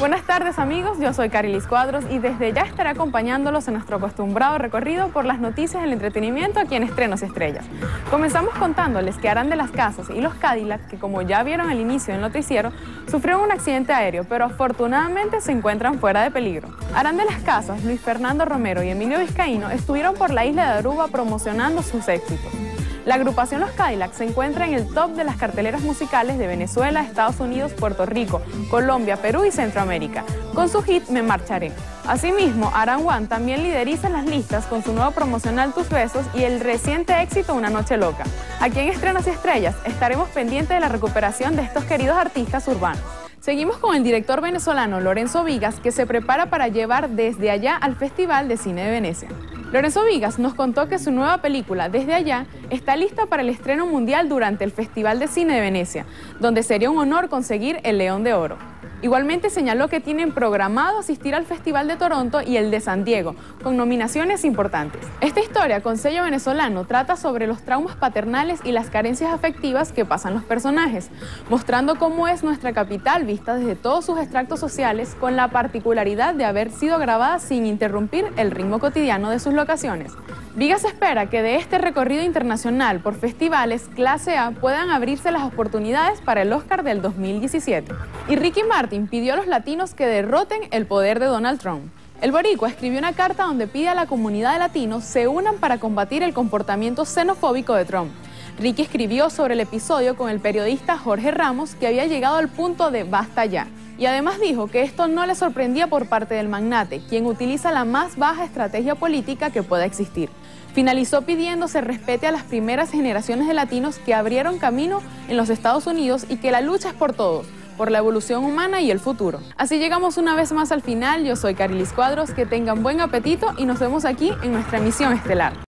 Buenas tardes amigos, yo soy Carilis Cuadros y desde ya estaré acompañándolos en nuestro acostumbrado recorrido por las noticias del entretenimiento aquí en Estrenos y Estrellas. Comenzamos contándoles que Aran de las Casas y los Cadillac, que como ya vieron al inicio del noticiero, sufrieron un accidente aéreo, pero afortunadamente se encuentran fuera de peligro. Aran de las Casas, Luis Fernando Romero y Emilio Vizcaíno estuvieron por la isla de Aruba promocionando sus éxitos. La agrupación Los Cadillac se encuentra en el top de las carteleras musicales de Venezuela, Estados Unidos, Puerto Rico, Colombia, Perú y Centroamérica, con su hit Me Marcharé. Asimismo, Aran One también lideriza las listas con su nuevo promocional Tus Besos y el reciente éxito Una Noche Loca. Aquí en Estrenos y Estrellas estaremos pendientes de la recuperación de estos queridos artistas urbanos. Seguimos con el director venezolano Lorenzo Vigas, que se prepara para llevar Desde Allá al Festival de Cine de Venecia. Lorenzo Vigas nos contó que su nueva película, Desde Allá, está lista para el estreno mundial durante el Festival de Cine de Venecia, donde sería un honor conseguir el León de Oro. Igualmente señaló que tienen programado asistir al Festival de Toronto y el de San Diego, con nominaciones importantes. Esta historia con sello venezolano trata sobre los traumas paternales y las carencias afectivas que pasan los personajes, mostrando cómo es nuestra capital vista desde todos sus extractos sociales, con la particularidad de haber sido grabada sin interrumpir el ritmo cotidiano de sus locaciones. Vigas espera que de este recorrido internacional por festivales clase A puedan abrirse las oportunidades para el Oscar del 2017. Y Ricky Martin pidió a los latinos que derroten el poder de Donald Trump. El boricua escribió una carta donde pide a la comunidad de latinos se unan para combatir el comportamiento xenofóbico de Trump. Ricky escribió sobre el episodio con el periodista Jorge Ramos, que había llegado al punto de basta ya. Y además dijo que esto no le sorprendía por parte del magnate, quien utiliza la más baja estrategia política que pueda existir. Finalizó pidiendo se respete a las primeras generaciones de latinos que abrieron camino en los Estados Unidos y que la lucha es por todos, por la evolución humana y el futuro. Así llegamos una vez más al final. Yo soy Carilis Cuadros, que tengan buen apetito y nos vemos aquí en nuestra emisión estelar.